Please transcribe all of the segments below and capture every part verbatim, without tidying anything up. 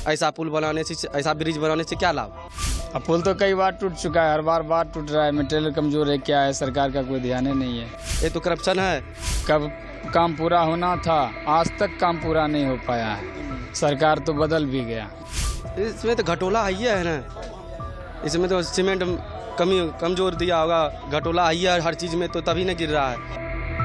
ऐसा पुल बनाने से, ऐसा ब्रिज बनाने से क्या लाभ? अब पुल तो कई बार टूट चुका है, हर बार बार टूट रहा है। मटेरियल कमजोर है, क्या है, सरकार का कोई ध्यान ही नहीं है। ये तो करप्शन है। कब काम पूरा होना था, आज तक काम पूरा नहीं हो पाया है। सरकार तो बदल भी गया। इसमें तो घटोला है है ना, इसमें तो सीमेंट कमी कमजोर दिया होगा, घटोला है हर चीज़ में, तो तभी नहीं गिर रहा है।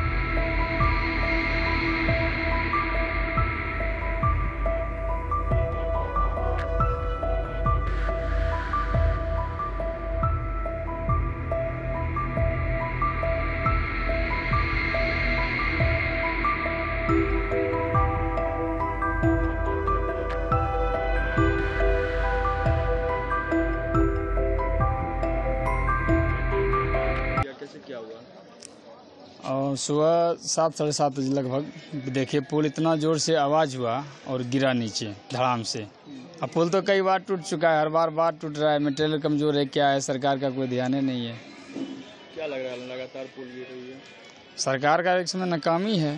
क्या हुआ? और सुबह सात साढ़े सात बजे लगभग देखिए पुल इतना ज़ोर से आवाज़ हुआ और गिरा नीचे धड़ाम से। अब पुल तो कई बार टूट चुका है, हर बार बार टूट रहा है। मटेरियल कमज़ोर है, क्या है, सरकार का कोई ध्यान ही नहीं है। क्या लग रहा है, लगातार पुल गिर रही है? सरकार का एक समय नाकामी है।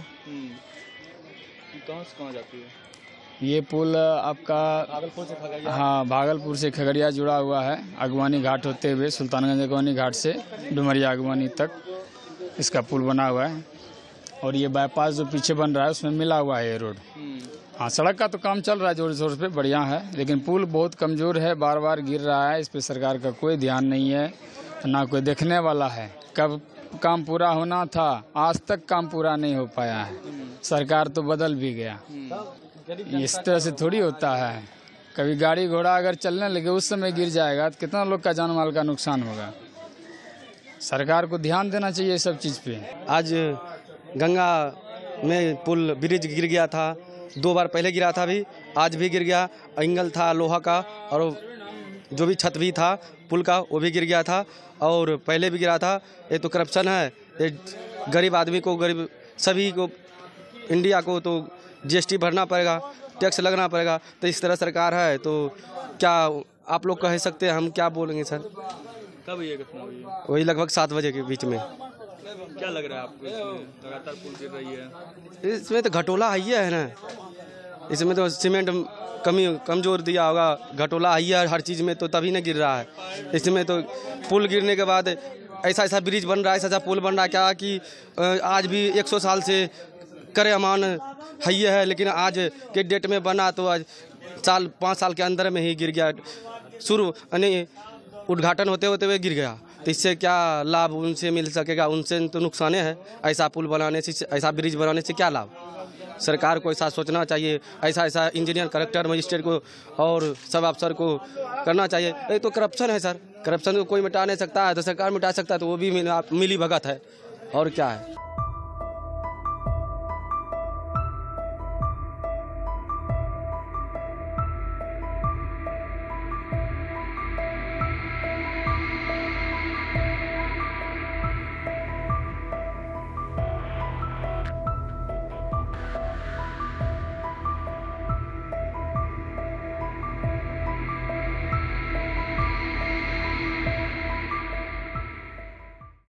कहाँ से कहाँ जाती है ये पुल? आपका भागलपुर से खगड़िया। हाँ, भागलपुर से खगड़िया जुड़ा हुआ है। अगवानी घाट होते हुए सुल्तानगंज अगवानी घाट से डुमरिया अगवानी तक इसका पुल बना हुआ है। और ये बाईपास जो पीछे बन रहा है उसमें मिला हुआ है ये रोड। हाँ, सड़क का तो काम चल रहा है जोर शोर पे, बढ़िया है, लेकिन पुल बहुत कमज़ोर है, बार बार गिर रहा है। इस पर सरकार का कोई ध्यान नहीं है, ना कोई देखने वाला है। कब काम पूरा होना था, आज तक काम पूरा नहीं हो पाया है। सरकार तो बदल भी गया। इस तरह से थोड़ी होता है। कभी गाड़ी घोड़ा अगर चलने लगे उस समय गिर जाएगा तो कितना लोग का जान माल का नुकसान होगा। सरकार को ध्यान देना चाहिए सब चीज़ पे। आज गंगा में पुल ब्रिज गिर गया था, दो बार पहले गिरा था, भी आज भी गिर गया। एंगल था लोहा का, और जो भी छत भी था पुल का वो भी गिर गया था, और पहले भी गिरा था। ये तो करप्शन है। ये गरीब आदमी को, गरीब सभी को, इंडिया को तो जीएसटी भरना पड़ेगा, टैक्स लगना पड़ेगा। तो इस तरह सरकार है तो क्या आप लोग कह सकते हैं, हम क्या बोलेंगे सर? कब ये घटना हुई है? वही लगभग सात बजे के बीच में। क्या लग रहा है आपको, इसमें लगातार पुल गिर रही है? इसमें तो घटोला है है ना, इसमें तो सीमेंट कमी कमजोर दिया होगा, घटोला है हर चीज़ में, तो तभी नहीं गिर रहा है। इसमें तो पुल गिरने के बाद ऐसा ऐसा ब्रिज बन रहा है, ऐसा ऐसा पुल बन रहा है क्या कि आज भी एक सौ साल से करे अमान है ये है, लेकिन आज के डेट में बना तो आज साल पाँच साल के अंदर में ही गिर गया। शुरू यानी उद्घाटन होते होते हुए गिर गया, तो इससे क्या लाभ उनसे मिल सकेगा? उनसे तो नुकसान है। ऐसा पुल बनाने से, ऐसा ब्रिज बनाने से क्या लाभ? सरकार को ऐसा सोचना चाहिए, ऐसा ऐसा इंजीनियर, कलेक्टर, मजिस्ट्रेट को और सब अफसर को करना चाहिए। ये तो करप्शन है सर, करप्शन को कोई मिटा नहीं सकता है, तो सरकार मिटा सकता है तो वो भी मिली भगत है, और क्या है।